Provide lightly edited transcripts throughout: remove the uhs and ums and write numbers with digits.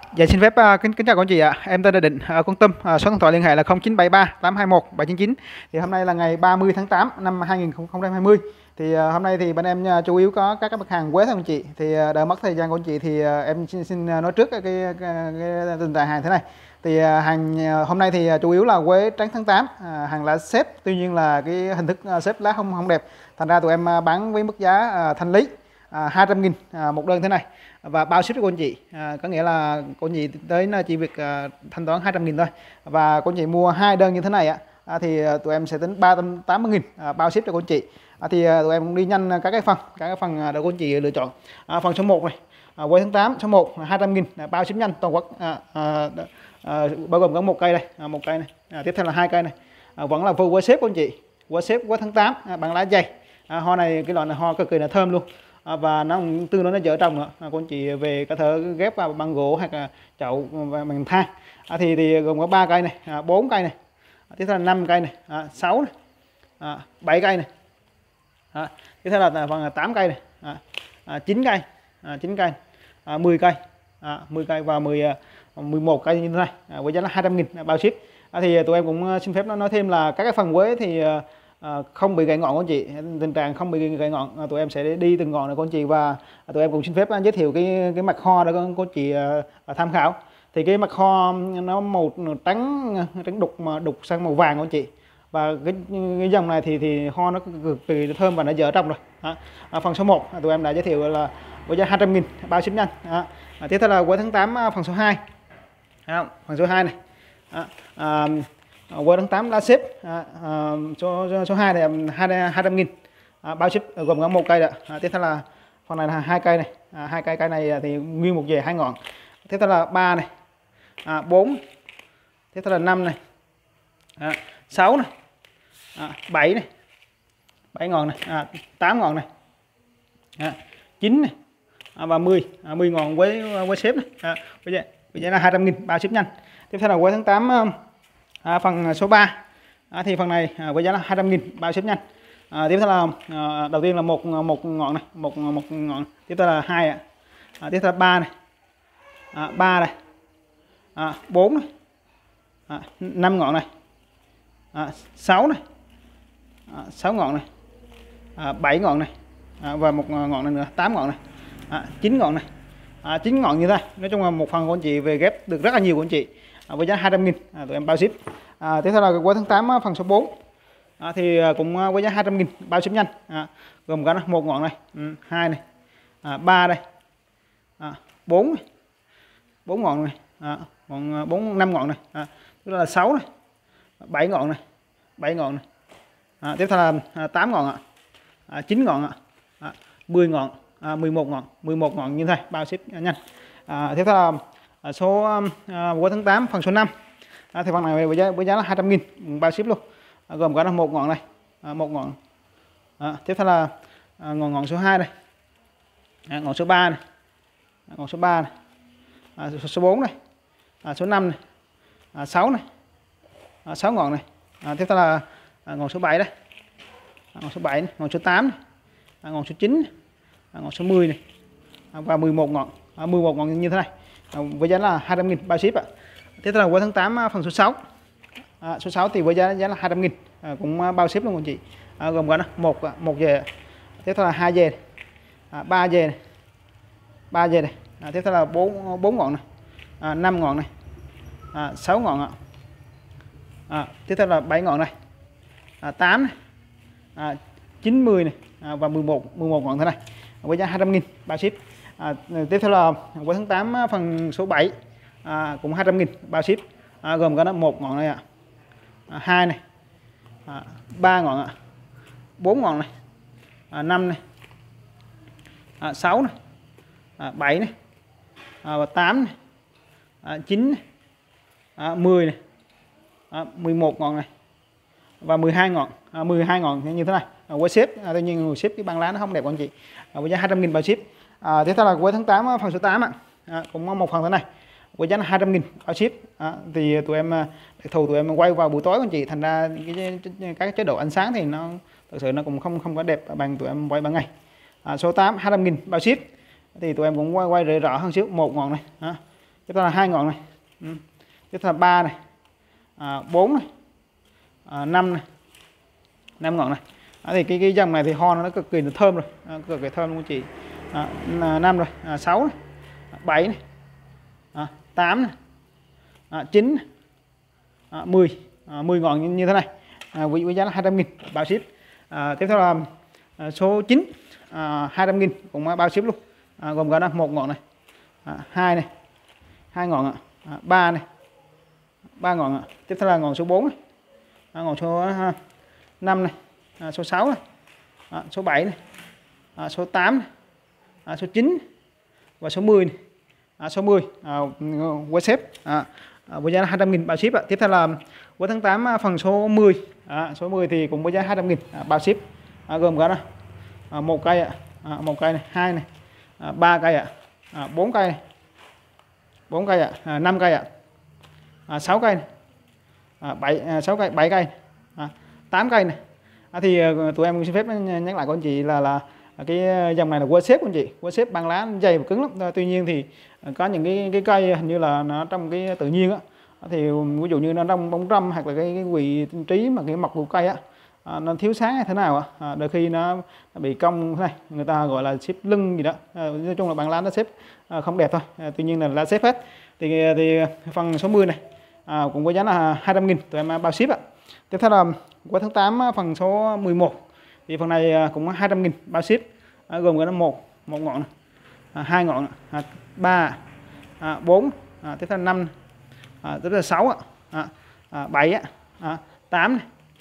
Dạ xin phép kính chào các anh chị ạ. Em tên là Định, con Tâm, số điện thoại liên hệ là 0973 821 799. Thì hôm nay là ngày 30 tháng 8 năm 2020. Thì hôm nay thì bên em chủ yếu có các mặt hàng quế thôi anh chị. Thì đỡ mất thời gian của anh chị thì em xin nói trước cái tình trạng hàng thế này. Thì hàng hôm nay thì chủ yếu là quế trắng tháng 8, hàng lá xếp, tuy nhiên là cái hình thức xếp lá không đẹp. Thành ra tụi em bán với mức giá thanh lý 200.000 một đơn thế này và bao ship cho cô anh chị, có nghĩa là cô anh chị tới chỉ việc thanh toán 200.000 thôi, và cô anh chị mua 2 đơn như thế này thì tụi em sẽ tính 380.000 bao ship cho cô anh chị. Thì tụi em cũng đi nhanh các cái phần để cô anh chị lựa chọn. Phần số 1 này, quế tháng 8 số 1 200.000 bao ship nhanh toàn quốc, bao gồm có một cây đây, một cây này, tiếp theo là 2 cây này, vẫn là vô quế xếp cô anh chị, quế xếp quế tháng 8 bằng lá dày. Hoa này, cái loại này hoa cực kỳ là thơm luôn. Và nó tương đối nó dở trồng nữa, cô anh chị về có thể ghép vào bằng gỗ hoặc là chậu bằng than. Thì gồm có 3 cây này, 4 cây này, tiếp theo là 5 cây này, 6 này, 7 cây này, tiếp theo là phần 8 cây này, 9 cây, 9 cây, 10 cây, 10 cây và 11 cây như thế này, với giá là 200.000 bao ship. Thì tụi em cũng xin phép nói thêm là các cái phần quế thì không bị gãy ngọn của anh chị, tình trạng không bị gãy ngọn, tụi em sẽ đi từng ngọn này của anh chị, và tụi em cũng xin phép giới thiệu cái mặt kho để cô anh chị tham khảo. Thì cái mặt kho nó màu trắng đục mà đục sang màu vàng của anh chị, và cái dòng này thì ho nó cực kỳ thơm và nó dở trong rồi. Phần số 1 tụi em đã giới thiệu là với giá 200.000 bao ship nhanh. Tiếp theo là quế tháng 8 phần số 2, phần số 2 này, quế tháng 8 lá xếp, số 2 này 200.000 bao ship, gồm có một cây đó. Tiếp theo là phần này là 2 cây này, 2 cây này thì nguyên một về 2 ngọn. Tiếp theo là 3 này, 4, tiếp theo là 5 này, 6 này, 7 này, 7 ngọn này, 8 ngọn này, 9 này, và 10 ngọn quế xếp này. Bây giờ là 200.000 bao ship nhanh. Tiếp theo là quế tháng 8 phần số 3, thì phần này với giá là 200.000 bao ship nhanh. Tiếp theo là đầu tiên là một ngọn này, một ngọn. Tiếp theo là 2 tiếp theo là 3 này, 3 này, 4 này, 5 ngọn này, 6 này, 6 ngọn này, 7 ngọn này, và một ngọn này nữa, 8 ngọn này, 9 ngọn này, 9 ngọn như thế này. Nói chung là một phần của anh chị về ghép được rất là nhiều của anh chị, với giá 200.000 tụi em bao ship. Tiếp theo là quế tháng 8 phần số 4, thì cũng với giá 200.000 bao ship nhanh, gồm có một ngọn này, 2 này, 3 đây, 4 này, 4 ngọn này, 5 ngọn này, tức là 6 này, 7 ngọn này, 7 ngọn này, tiếp theo là 8 ngọn 9 ngọn 10 ngọn, 11 ngọn như thế này, bao ship nhanh. Tiếp theo là số quế tháng 8 phần số 5, thì phần này với giá là 200.000 bao ship luôn, gồm có là một ngọn này, một ngọn. Tiếp theo là ngọn số 2 này, ngọn số 3 này, ngọn số 3 này, số 4 này, số 5 này, 6 này, 6 ngọn này. Tiếp theo là ngọn số 7 đây, ngọn số 7 này, ngọn số 8 này, ngọn số 9 này, ngọn số 10 này, và 11 ngọn như thế này, với giá là 200.000 bao ship ạ. Tiếp theo là quế tháng 8 phần số 6, số 6 thì với giá là 200.000, cũng bao ship luôn anh chị, gồm có một về, tiếp theo là 2 về, 3 về này, 3 về này, tiếp theo là 4 ngọn này, 5 ngọn này, 6 ngọn ạ, tiếp theo là 7 ngọn này, 8 này, 9, 10 này, và 11 ngọn thế này, với giá 200.000 bao ship. Tiếp theo là quế tháng 8 phần số 7, cũng 200.000 bao ship, gồm có một ngọn này ạ, 2 này, 3 ngọn ạ, 4 ngọn này, 5 này, 6 này, 7 này, và 8 này, 9 này, 10 này, 11 ngọn này, và 12 ngọn như thế này, quế xếp. Tuy nhiên người xếp cái băng lá nó không đẹp của anh chị, với giá 200.000 bao ship. Tiếp theo là quế tháng 8 phần số 8 cũng một phần thế này, với giá là 200.000 bao ship. Thì tụi em đặc thù tụi em quay vào buổi tối anh chị, thành ra các chế độ ánh sáng thì nó thực sự nó cũng không có đẹp bằng tụi em quay ban ngày. Số 8 200.000 bao ship, thì tụi em cũng quay rõ hơn xíu, một ngọn này, Tiếp theo là 2 ngọn này. Tiếp theo là 3 này, 4 này, 5 này, 5 ngọn này. Thì cái dòng này thì ho nó cực kỳ thơm rồi, cực kỳ thơm luôn anh chị. 5 rồi, 6 này, 7 này, 8 này, 9 này, 10, 10 ngọn như thế này. Với giá là 200.000 bao ship. Tiếp theo là số 9, 200.000 cũng bao ship luôn. Gồm có là 1 ngọn này, 2 này, 2 ngọn, 3 này, 3 ngọn. Tiếp theo là ngọn số 4 này, ngọn số 5 này, số 6 này, số 7 này, số 8 này, số 9 và số 10 này, số 10 với xếp với giá là 200.000 bao ship. Tiếp theo là cuối tháng 8 phần số 10, số 10 thì cũng với giá 200.000 bao ship. Gồm có là 1 cây, 1 cây này, 2 này, 3 cây, 4 cây này, 4 cây, 5 cây, 6 cây này, 6 cây, 7 cây, 8 cây này. Thì tụi em xin phép nhắc lại của anh chị là cái dòng này là World Shape anh chị. World Shape băng lá dày và cứng lắm. Tuy nhiên thì có những cái cây hình như là nó trong cái tự nhiên á, thì ví dụ như nó trong bóng râm hoặc là cái vị trí mà cái mọc của cây á, nó thiếu sáng hay thế nào á, đôi khi nó bị cong thế này, người ta gọi là xếp lưng gì đó. Nói chung là băng lá nó xếp không đẹp thôi. Tuy nhiên là lá xếp hết. Thì phần số 10 này cũng có giá là 200.000 tụi em bao ship ạ. Tiếp theo là qua tháng 8 phần số 11 thì phần này cũng 200.000 bao ship. Gồm có một ngọn này, 2 ngọn, 3, 4, tiếp theo là 5, tiếp theo là 6, 7, 8,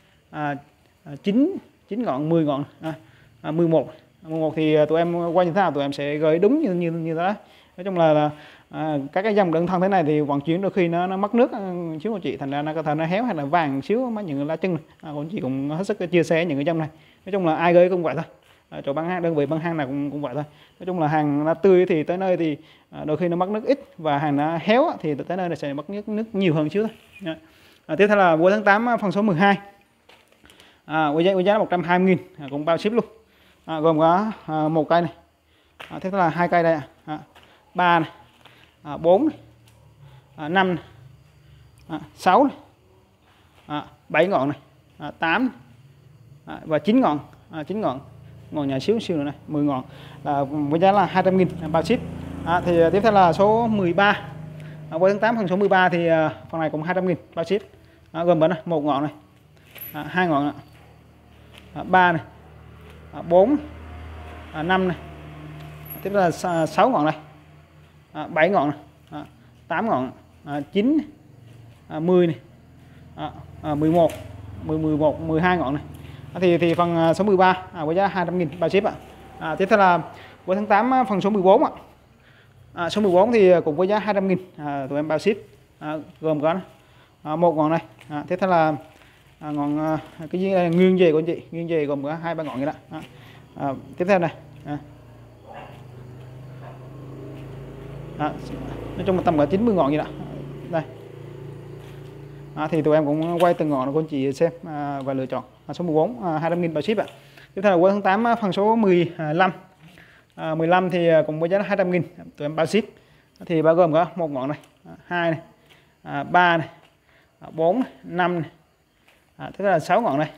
9 ngọn, 10 ngọn, 11 thì tụi em quay như thế nào tụi em sẽ gửi đúng như thế đó. Nói chung là các cái dòng đơn thân thế này thì vận chuyển đôi khi nó mất nước xíu của chị, thành ra nó có thể nó héo hay là vàng xíu mấy những lá chân này. Của chị cũng hết sức chia sẻ những cái dòng này. Nói chung là ai gửi cũng vậy thôi. Chỗ bán hàng, đơn vị bán hàng nào cũng vậy thôi. Nói chung là hàng nó tươi thì tới nơi thì đôi khi nó mất nước ít, và hàng nó héo thì tới nơi nó sẽ mất nước nhiều hơn xíu thôi. Tiếp theo là cuối tháng 8 phần số 12, với giá là 120.000 cũng bao ship luôn. Gồm có 1 cây này, tiếp theo là 2 cây đây, 3 này, 4 này, 5 này, 6 này, 7 ngọn này, 8 này, và 9 ngọn, 9 ngọn nhỏ xíu nữa này, 10 ngọn với giá là 200.000 bao ship. Thì tiếp theo là số 13, cuối tháng 8 phần số 13 thì phần này cũng 200.000 bao ship. Gồm có 1 ngọn này, 2 ngọn này, 3 này, 4, 5 này, tiếp theo là 6 ngọn này, 7 ngọn này, 8 ngọn, 9, 10 này, 11, 12 ngọn này. Thì phần số 13 với giá 200.000 bao ship ạ. Tiếp theo là cuối tháng 8 phần số 14 ạ. Số 14 thì cũng với giá 200.000 tụi em bao ship. Gồm có 1 ngọn này, tiếp theo là ngọn cái gì này, nguyên về của anh chị, nguyên về gồm có 2-3 ngọn như đó. Tiếp theo này, nói chung là tầm cả 90 ngọn như đó đây. Thì tụi em cũng quay từng ngọn của anh chị xem và lựa chọn. Số 14 200.000 bao ship ạ. Tiếp theo là cuối tháng 8 phần số 15, 15 thì cũng với giá 200.000 tụi em bao ship. Thì bao gồm có 1 ngọn này, 2 này, 3 này, 4 này, 5 này, tiếp theo là 6 ngọn này,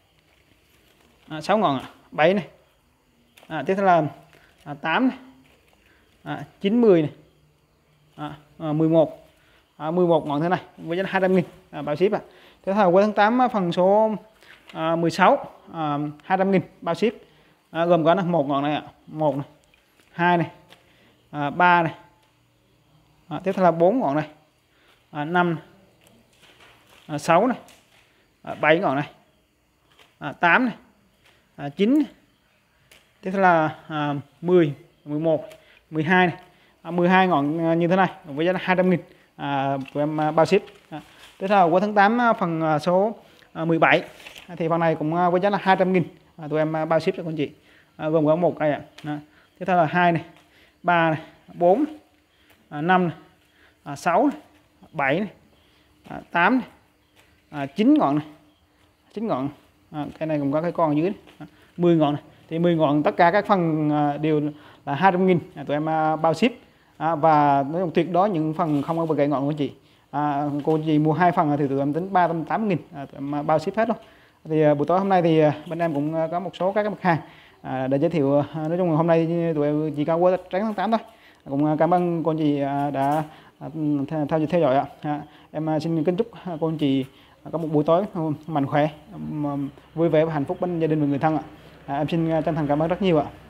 6 ngọn, 7 này, tiếp theo là 8 này, 9, 10 này, 11, 11 ngọn thế này với giá 200.000 bao ship ạ. Tiếp theo là cuối tháng 8 phần số 16, 200.000 bao ship. Gồm có 1 ngọn này, 1 này, 2 này, 3 này, tiếp theo là 4 ngọn này, 5 này, 6 này, 7 ngọn này, 8 này, 9 này. Tiếp theo là 10, 11, 12 này, 12 ngọn như thế này với giá 200.000 tụi em bao ship. Tiếp theo là cuối tháng 8 phần số 17 thì phần này cũng với giá là 200.000 tụi em bao ship cho anh chị. Gồm có 1 cây ạ. Tiếp theo là 2 này, 3 này, 4, 5 này, 6 này, 7 này, 8 này, 9 ngọn này, 9 ngọn. Cái này cũng có cái con ở dưới này. 10 ngọn này. Thì 10 ngọn tất cả các phần đều là 200.000 tụi em bao ship. và nói chung tuyệt đối những phần không có gãy ngọn của chị. Cô chị mua 2 phần thì tụi em tính 380.000, bao ship hết luôn. Thì buổi tối hôm nay thì bên em cũng có một số các mặt hàng để giới thiệu. Nói chung là hôm nay tụi em chỉ có qua tránh tháng 8 thôi. Cũng cảm ơn cô chị đã theo dõi ạ. Em xin kính chúc cô anh chị có một buổi tối mạnh khỏe, vui vẻ và hạnh phúc bên gia đình và người thân ạ. Em xin chân thành cảm ơn rất nhiều ạ.